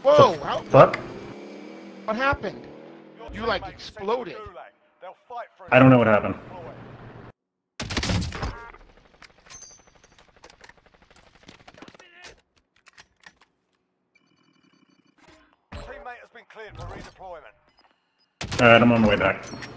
Whoa! How, Fuck? what happened? You like exploded. I don't know what happened. Teammate has been cleared for redeployment. Alright, I'm on my way back.